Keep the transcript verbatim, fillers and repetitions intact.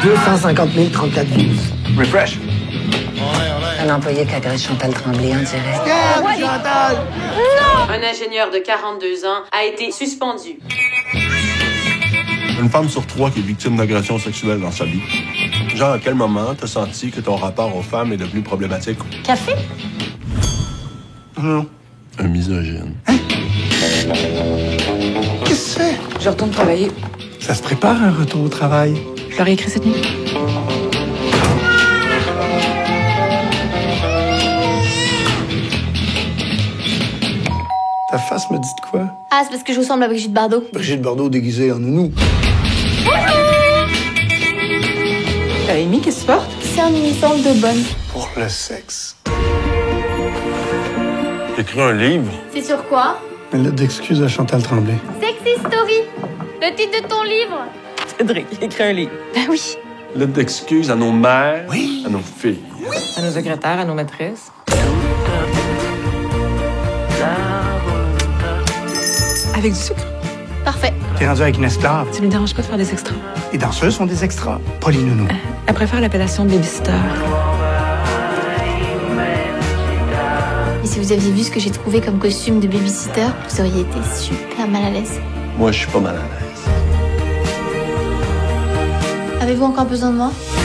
deux cent cinquante mille trente-quatre views. Refresh. Un employé qui agresse Chantal Tremblay en direct. Regarde, Chantal! Un ingénieur de quarante-deux ans a été suspendu. Une femme sur trois qui est victime d'agression sexuelle dans sa vie. Genre, à quel moment t'as senti que ton rapport aux femmes est devenu problématique? Café? Non. Un misogyne. Hein? Qu'est-ce que tu fais? Je retourne travailler. Ça se prépare un retour au travail. Je leur ai écrit cette nuit. Ta face me dit de quoi? Ah, c'est parce que je ressemble à Brigitte Bardot. Brigitte Bardot déguisée en nounou. Euh, Amy, qu'est-ce que tu portes? C'est un uniforme de bonne. Pour le sexe. T'écris un livre? C'est sur quoi? Une lettre d'excuse à Chantal Tremblay. Sexy Story. Le titre de ton livre. Cédric, écris un livre. Ben oui. Lettre d'excuse à nos mères, Oui. à nos filles. À nos secrétaires, à nos maîtresses. Avec du sucre. Parfait. T'es rendu avec une esclave. Ça ne me dérange pas de faire des extras. Les danseuses sont des extras, pas les nounous. Elle préfère l'appellation de babysitter. Et si vous aviez vu ce que j'ai trouvé comme costume de babysitter, vous auriez été super mal à l'aise. Moi, je suis pas mal à l'aise. Avez-vous encore besoin de moi?